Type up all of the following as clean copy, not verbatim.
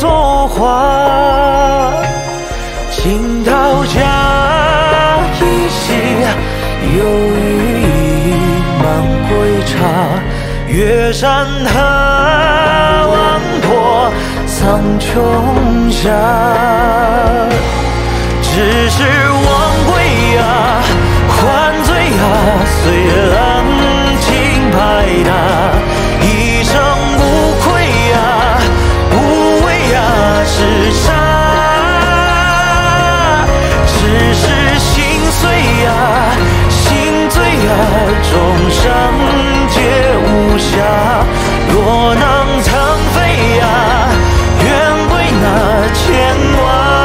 作画。今到家依稀，有余一满归茶。月山河望破苍穹下，只是忘归呀，还醉呀，随浪轻拍打，一生无愧呀，无畏呀，是杀。只是心碎呀，心醉呀，众生皆无暇。若能腾飞呀，愿归那牵挂。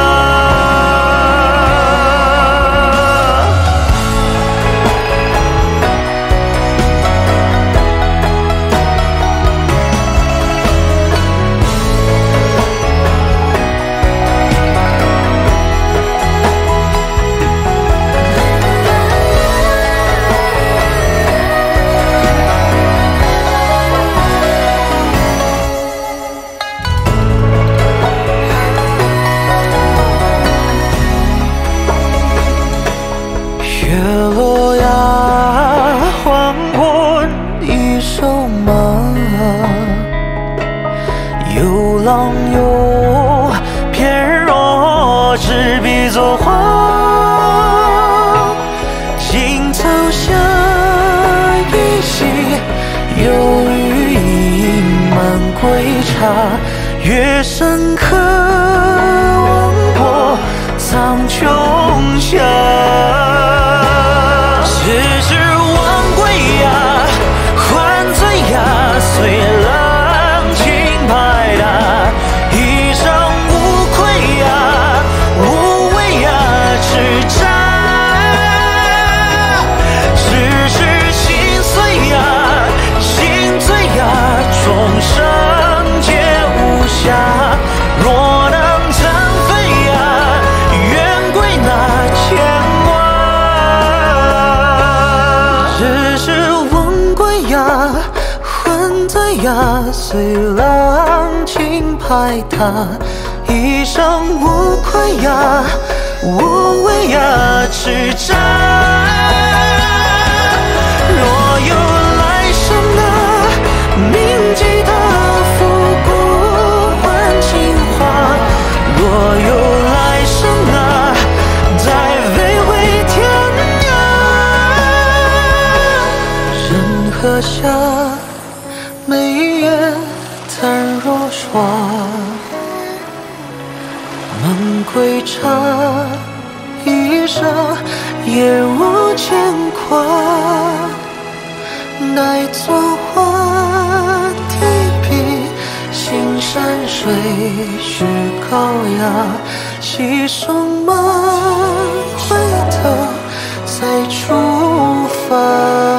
月落呀，黄昏一手马，有浪有翩若，执笔作画。今早下依稀，有余一满归茶。月深刻望过苍穹下。只是忘归呀，还醉呀，随浪轻拍打，一生无愧呀，无畏呀，叱咤。只是心碎呀，心醉呀，众生皆无暇。若能腾飞呀，愿归那牵挂。只是忘归呀，还醉呀，随浪轻拍打，一生无愧呀，无畏呀，叱咤。若有来生啊，铭记的复古换情话。若有来生啊，再飞回天涯。人河下，眉眼淡若霜。满归茶，一生也无牵挂。待作画提笔，行山水须高雅。骑送马，回头再出发。